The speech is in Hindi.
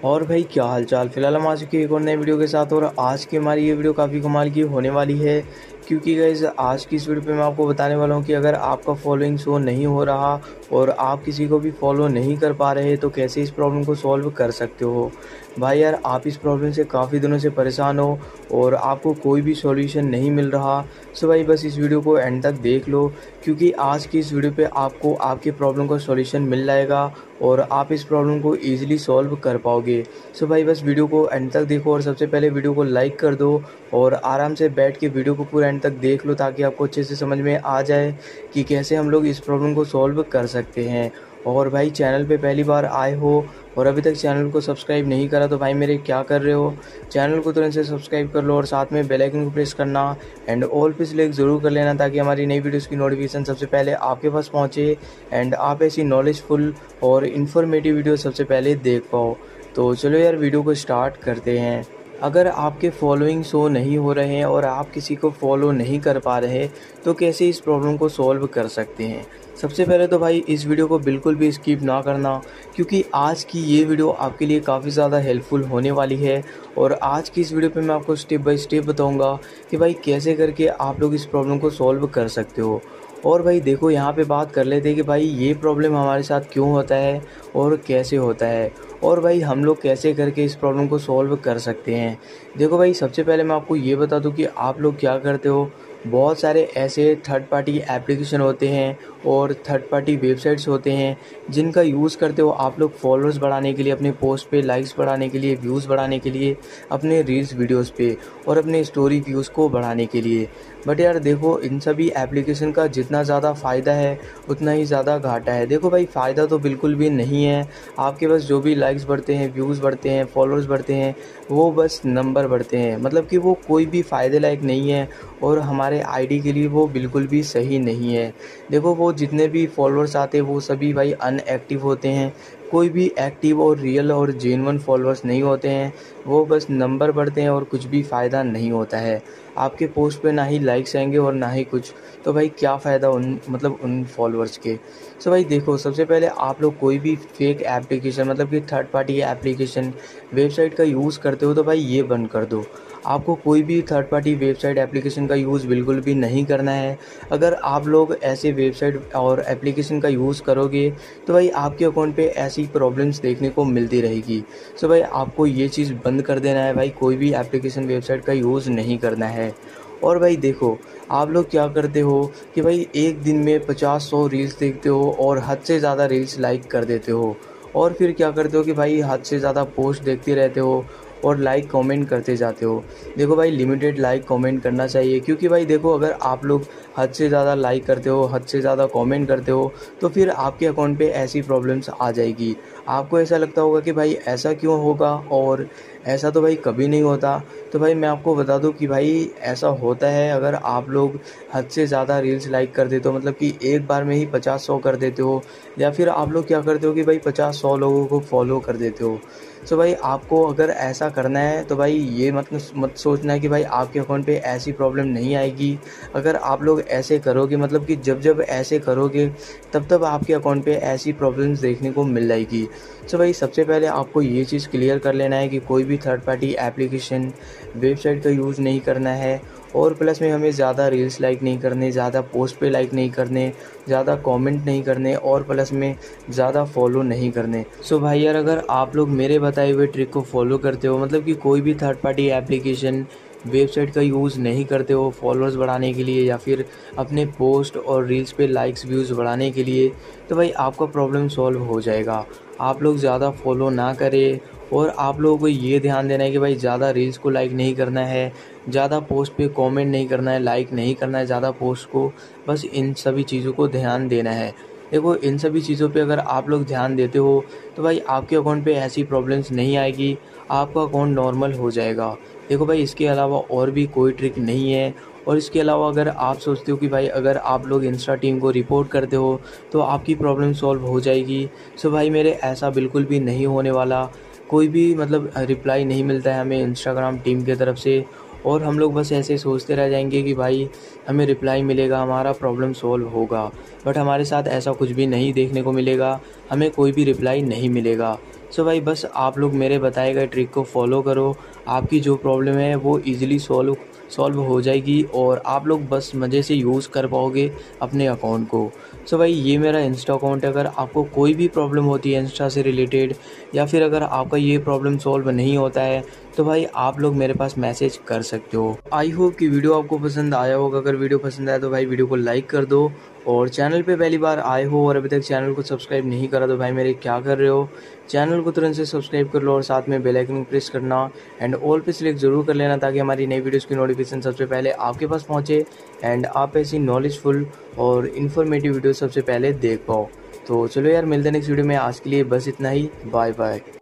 और भाई क्या हाल चाल। फिलहाल हम आ चुके हैं एक और नए वीडियो के साथ। और आज की हमारी ये वीडियो काफ़ी कमाल की होने वाली है, क्योंकि गाइस आज की इस वीडियो पे मैं आपको बताने वाला हूँ कि अगर आपका फॉलोइंग शो नहीं हो रहा और आप किसी को भी फॉलो नहीं कर पा रहे तो कैसे इस प्रॉब्लम को सॉल्व कर सकते हो। भाई यार, आप इस प्रॉब्लम से काफ़ी दिनों से परेशान हो और आपको कोई भी सॉल्यूशन नहीं मिल रहा। सो भाई बस इस वीडियो को एंड तक देख लो, क्योंकि आज की इस वीडियो पे आपको आपके प्रॉब्लम का सॉल्यूशन मिल जाएगा और आप इस प्रॉब्लम को ईजिली सॉल्व कर पाओगे। सो भाई बस वीडियो को एंड तक देखो और सबसे पहले वीडियो को लाइक कर दो और आराम से बैठ के वीडियो को पूरा एंड तक देख लो, ताकि आपको अच्छे से समझ में आ जाए कि कैसे हम लोग इस प्रॉब्लम को सॉल्व कर सकते हैं। और भाई चैनल पे पहली बार आए हो और अभी तक चैनल को सब्सक्राइब नहीं करा तो भाई मेरे क्या कर रहे हो, चैनल को तुरंत से सब्सक्राइब कर लो और साथ में बेल आइकन को प्रेस करना एंड ऑल पे सिलेक्ट ज़रूर कर लेना, ताकि हमारी नई वीडियोस की नोटिफिकेशन सबसे पहले आपके पास पहुंचे एंड आप ऐसी नॉलेजफुल और इन्फॉर्मेटिव वीडियो सबसे पहले देख पाओ। तो चलो यार वीडियो को स्टार्ट करते हैं। अगर आपके फॉलोइंग शो नहीं हो रहे हैं और आप किसी को फॉलो नहीं कर पा रहे तो कैसे इस प्रॉब्लम को सॉल्व कर सकते हैं। सबसे पहले तो भाई इस वीडियो को बिल्कुल भी स्किप ना करना, क्योंकि आज की ये वीडियो आपके लिए काफ़ी ज़्यादा हेल्पफुल होने वाली है। और आज की इस वीडियो पे मैं आपको स्टेप बाय स्टेप बताऊंगा कि भाई कैसे करके आप लोग इस प्रॉब्लम को सॉल्व कर सकते हो। और भाई देखो, यहाँ पे बात कर लेते हैं कि भाई ये प्रॉब्लम हमारे साथ क्यों होता है और कैसे होता है, और भाई हम लोग कैसे करके इस प्रॉब्लम को सॉल्व कर सकते हैं। देखो भाई, सबसे पहले मैं आपको ये बता दूं कि आप लोग क्या करते हो। बहुत सारे ऐसे थर्ड पार्टी एप्लीकेशन होते हैं और थर्ड पार्टी वेबसाइट्स होते हैं जिनका यूज़ करते हो आप लोग फॉलोअर्स बढ़ाने के लिए, अपने पोस्ट पे लाइक्स बढ़ाने के लिए, व्यूज़ बढ़ाने के लिए, अपने रील्स वीडियोस पे और अपने स्टोरी व्यूज़ को बढ़ाने के लिए। बट यार देखो, इन सभी एप्लीकेशन का जितना ज़्यादा फ़ायदा है उतना ही ज़्यादा घाटा है। देखो भाई, फ़ायदा तो बिल्कुल भी नहीं है। आपके पास जो भी लाइक्स बढ़ते हैं, व्यूज़ बढ़ते हैं, फॉलोअर्स बढ़ते हैं, वो बस नंबर बढ़ते हैं, मतलब कि वो कोई भी फ़ायदे लायक नहीं है और हमारे आईडी के लिए वो बिल्कुल भी सही नहीं है। देखो, वो जितने भी फॉलोअर्स आते हैं वो सभी भाई अनएक्टिव होते हैं। कोई भी एक्टिव और रियल और जेन्युइन फॉलोअर्स नहीं होते हैं, वो बस नंबर बढ़ते हैं और कुछ भी फ़ायदा नहीं होता है। आपके पोस्ट पे ना ही लाइक्स आएंगे और ना ही कुछ, तो भाई क्या फ़ायदा उन फॉलोअर्स के। सो भाई देखो, सबसे पहले आप लोग कोई भी फेक एप्लीकेशन, मतलब कि थर्ड पार्टी एप्लीकेशन वेबसाइट का यूज़ करते हो तो भाई ये बंद कर दो। आपको कोई भी थर्ड पार्टी वेबसाइट एप्लीकेशन का यूज़ बिल्कुल भी नहीं करना है। अगर आप लोग ऐसे वेबसाइट और एप्लीकेशन का यूज़ करोगे तो भाई आपके अकाउंट पे ऐसी प्रॉब्लम्स देखने को मिलती रहेगी। सो भाई आपको ये चीज़ बंद कर देना है, भाई कोई भी एप्लीकेशन वेबसाइट का यूज़ नहीं करना है। और भाई देखो, आप लोग क्या करते हो कि भाई एक दिन में 50-100 रील्स देखते हो और हद से ज़्यादा रील्स लाइक कर देते हो, और फिर क्या करते हो कि भाई हद से ज़्यादा पोस्ट देखते रहते हो और लाइक कमेंट करते जाते हो। देखो भाई, लिमिटेड लाइक कमेंट करना चाहिए, क्योंकि भाई देखो, अगर आप लोग हद से ज़्यादा लाइक करते हो, हद से ज़्यादा कमेंट करते हो, तो फिर आपके अकाउंट पे ऐसी प्रॉब्लम्स आ जाएगी। आपको ऐसा लगता होगा कि भाई ऐसा क्यों होगा, और ऐसा तो भाई कभी नहीं होता। तो भाई मैं आपको बता दूं कि भाई ऐसा होता है। अगर आप लोग हद से ज़्यादा रील्स लाइक कर देते हो, मतलब कि एक बार में ही 50-100 कर देते हो, या फिर आप लोग क्या करते हो कि भाई 50-100 लोगों को फॉलो कर देते हो। सो भाई आपको अगर ऐसा करना है तो भाई ये मत सोचना है कि भाई आपके अकाउंट पे ऐसी प्रॉब्लम नहीं आएगी। अगर आप लोग ऐसे करोगे, मतलब कि जब जब ऐसे करोगे तब तब आपके अकाउंट पे ऐसी प्रॉब्लम्स देखने को मिल जाएगी। सो भाई सबसे पहले आपको ये चीज़ क्लियर कर लेना है कि कोई भी थर्ड पार्टी एप्लीकेशन वेबसाइट का यूज़ नहीं करना है, और प्लस में हमें ज़्यादा रील्स लाइक नहीं करने, ज़्यादा पोस्ट पे लाइक नहीं करने, ज़्यादा कमेंट नहीं करने, और प्लस में ज़्यादा फॉलो नहीं करने। सो भाई यार, अगर आप लोग मेरे बताए हुए ट्रिक को फॉलो करते हो, मतलब कि कोई भी थर्ड पार्टी एप्लीकेशन वेबसाइट का यूज़ नहीं करते हो फॉलोअर्स बढ़ाने के लिए या फिर अपने पोस्ट और रील्स पे लाइक्स व्यूज़ बढ़ाने के लिए, तो भाई आपका प्रॉब्लम सॉल्व हो जाएगा। आप लोग ज़्यादा फॉलो ना करें, और आप लोगों को ये ध्यान देना है कि भाई ज़्यादा रील्स को लाइक नहीं करना है, ज़्यादा पोस्ट पे कमेंट नहीं करना है, लाइक नहीं करना है ज़्यादा पोस्ट को। बस इन सभी चीज़ों को ध्यान देना है। देखो, इन सभी चीज़ों पे अगर आप लोग ध्यान देते हो तो भाई आपके अकाउंट पे ऐसी प्रॉब्लम्स नहीं आएगी, आपका अकाउंट नॉर्मल हो जाएगा। देखो भाई, इसके अलावा और भी कोई ट्रिक नहीं है। और इसके अलावा अगर आप सोचते हो कि भाई अगर आप लोग इंस्टा टीम को रिपोर्ट करते हो तो आपकी प्रॉब्लम सॉल्व हो जाएगी, सो भाई मेरे ऐसा बिल्कुल भी नहीं होने वाला। कोई भी मतलब रिप्लाई नहीं मिलता है हमें इंस्टाग्राम टीम की तरफ से, और हम लोग बस ऐसे सोचते रह जाएंगे कि भाई हमें रिप्लाई मिलेगा, हमारा प्रॉब्लम सॉल्व होगा। बट हमारे साथ ऐसा कुछ भी नहीं देखने को मिलेगा, हमें कोई भी रिप्लाई नहीं मिलेगा। सो भाई बस आप लोग मेरे बताए गए ट्रिक को फॉलो करो, आपकी जो प्रॉब्लम है वो ईज़िली सॉल्व हो जाएगी और आप लोग बस मज़े से यूज़ कर पाओगे अपने अकाउंट को। सो भाई ये मेरा इंस्टा अकाउंट है, अगर आपको कोई भी प्रॉब्लम होती है इंस्टा से रिलेटेड या फिर अगर आपका ये प्रॉब्लम सॉल्व नहीं होता है तो भाई आप लोग मेरे पास मैसेज कर सकते हो। आई होप कि वीडियो आपको पसंद आया होगा। अगर वीडियो पसंद आया तो भाई वीडियो को लाइक कर दो, और चैनल पे पहली बार आए हो और अभी तक चैनल को सब्सक्राइब नहीं करा तो भाई मेरे क्या कर रहे हो, चैनल को तुरंत से सब्सक्राइब कर लो और साथ में बेल आइकन प्रेस करना एंड ऑल पे सिलेक्ट ज़रूर कर लेना ताकि हमारी नई वीडियोस की नोटिफिकेशन सबसे पहले आपके पास पहुंचे एंड आप ऐसी नॉलेजफुल और इन्फॉर्मेटिव वीडियो सबसे पहले देख पाओ। तो चलो यार, मिलते हैं नेक्स्ट वीडियो में। आज के लिए बस इतना ही, बाय बाय।